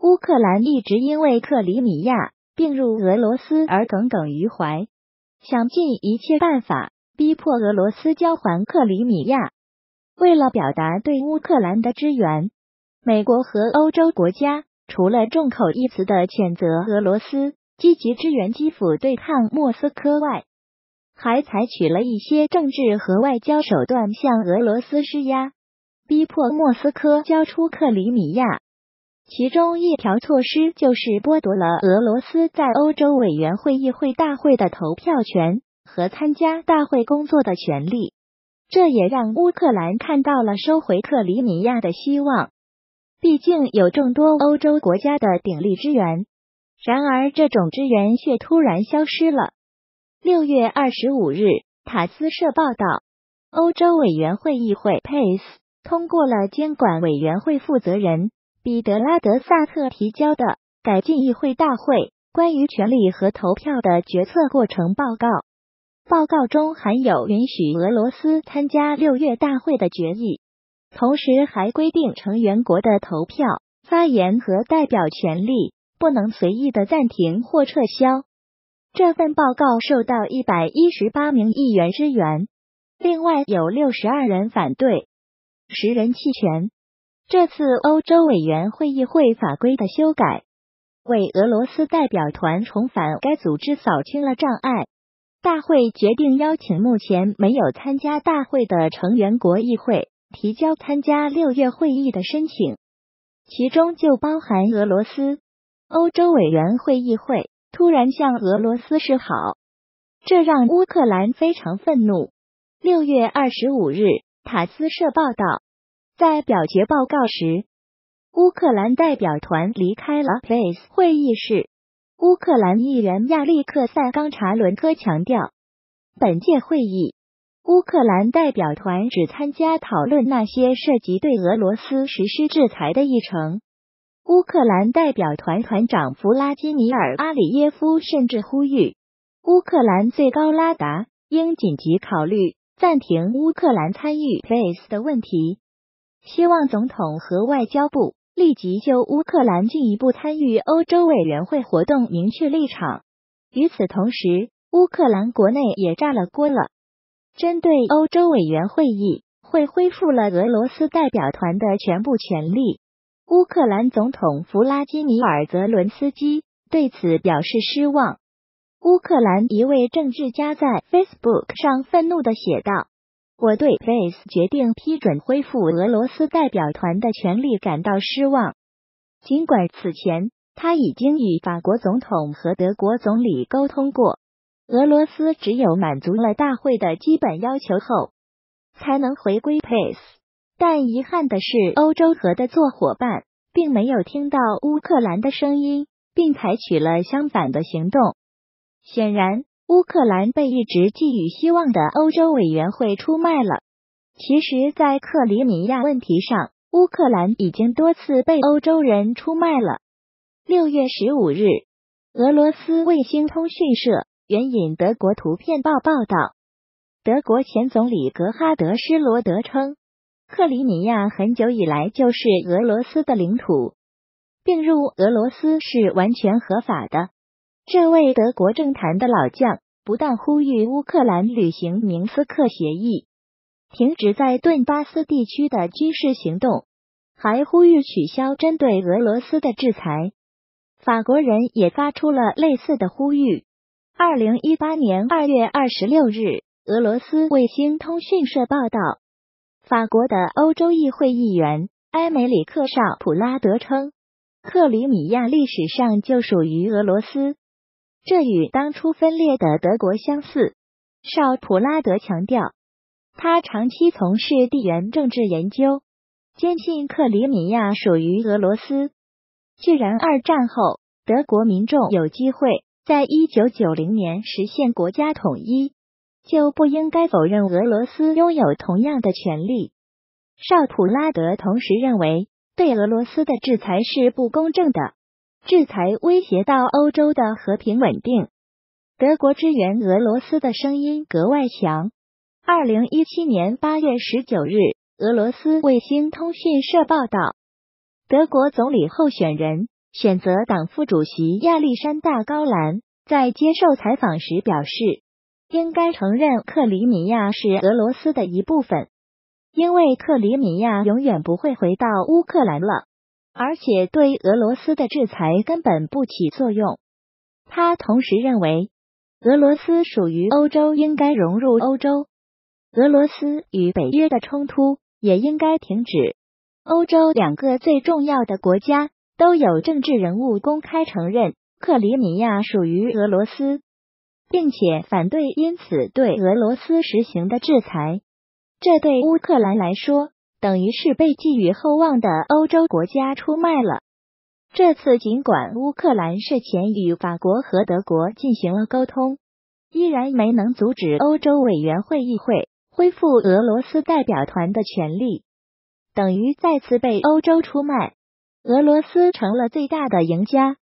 乌克兰一直因为克里米亚并入俄罗斯而耿耿于怀，想尽一切办法逼迫俄罗斯交还克里米亚。为了表达对乌克兰的支援，美国和欧洲国家除了众口一词的谴责俄罗斯积极支援基辅对抗莫斯科外，还采取了一些政治和外交手段向俄罗斯施压，逼迫莫斯科交出克里米亚。其中一条措施就是剥夺了俄罗斯在欧洲委员会议会大会的投票权和参加大会工作的权利。这也让乌克兰看到了收回克里米亚的希望，毕竟有众多欧洲国家的鼎力支援。然而这种支援却突然消失了。6月25日，塔斯社报道，欧洲委员会议会 PACE 通过了监管委员会负责人彼得拉德萨特提交的改进议会大会关于权力和投票的决策过程报告。报告中含有允许俄罗斯参加6月大会的决议，同时还规定成员国的投票、发言和代表权利不能随意的暂停或撤销。这份报告受到118名议员支援，另外有62人反对，10人弃权。这次欧洲委员会议会法规的修改，为俄罗斯代表团重返该组织扫清了障碍。大会决定邀请目前没有参加大会的成员国议会提交参加6月会议的申请，其中就包含俄罗斯。欧洲委员会议会突然向俄罗斯示好，这让乌克兰非常愤怒。6月25日，塔斯社报道，在表决报告时，乌克兰代表团离开了 PACE 会议室。乌克兰议员亚历克塞冈查伦科强调，本届会议，乌克兰代表团只参加讨论那些涉及对俄罗斯实施制裁的议程。乌克兰代表团团长弗拉基米尔·阿里耶夫甚至呼吁，乌克兰最高拉达应紧急考虑暂停乌克兰参与 PACE 的问题，希望总统和外交部立即就乌克兰进一步参与欧洲委员会活动明确立场。与此同时，乌克兰国内也炸了锅了。针对欧洲委员会议会恢复了俄罗斯代表团的全部权利，乌克兰总统弗拉基米尔·泽伦斯基对此表示失望。乌克兰一位政治家在 Facebook 上愤怒地写道，我对 PACE 决定批准恢复俄罗斯代表团的权利感到失望。尽管此前他已经与法国总统和德国总理沟通过，俄罗斯只有满足了大会的基本要求后，才能回归 PACE。但遗憾的是，欧洲合作伙伴并没有听到乌克兰的声音，并采取了相反的行动。显然，乌克兰被一直寄予希望的欧洲委员会出卖了。其实，在克里米亚问题上，乌克兰已经多次被欧洲人出卖了。6月15日，俄罗斯卫星通讯社援引德国图片报报道，德国前总理格哈德·施罗德称，克里米亚很久以来就是俄罗斯的领土，并入俄罗斯是完全合法的。这位德国政坛的老将不但呼吁乌克兰履行明斯克协议，停止在顿巴斯地区的军事行动，还呼吁取消针对俄罗斯的制裁。法国人也发出了类似的呼吁。2018年2月26日，俄罗斯卫星通讯社报道，法国的欧洲议会议员埃梅里克·绍普拉德称，克里米亚历史上就属于俄罗斯，这与当初分裂的德国相似。绍普拉德强调，他长期从事地缘政治研究，坚信克里米亚属于俄罗斯。既然二战后德国民众有机会在1990年实现国家统一，就不应该否认俄罗斯拥有同样的权利。绍普拉德同时认为，对俄罗斯的制裁是不公正的，制裁威胁到欧洲的和平稳定。德国支援俄罗斯的声音格外强。2017年8月19日，俄罗斯卫星通讯社报道，德国总理候选人选择党副主席亚历山大·高兰在接受采访时表示，应该承认克里米亚是俄罗斯的一部分，因为克里米亚永远不会回到乌克兰了，而且对俄罗斯的制裁根本不起作用。他同时认为，俄罗斯属于欧洲，应该融入欧洲。俄罗斯与北约的冲突也应该停止。欧洲2个最重要的国家都有政治人物公开承认克里米亚属于俄罗斯，并且反对因此对俄罗斯实行的制裁。这对乌克兰来说，等于是被寄予厚望的欧洲国家出卖了。这次尽管乌克兰事前与法国和德国进行了沟通，依然没能阻止欧洲委员会议会恢复俄罗斯代表团的权利，等于再次被欧洲出卖。俄罗斯成了最大的赢家。